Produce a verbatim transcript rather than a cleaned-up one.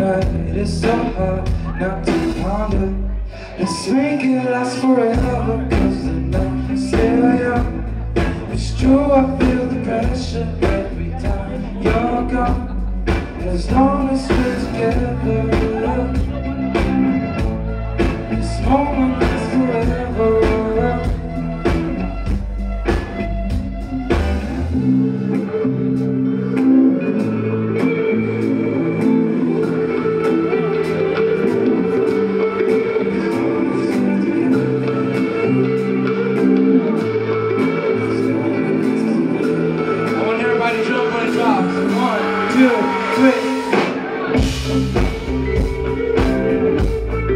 night is so hard not to ponder. Let's make it last forever, cause the night is still young. It's true, I feel the pressure every time you're gone. As long as we're together, this moment lasts forever. Two, three.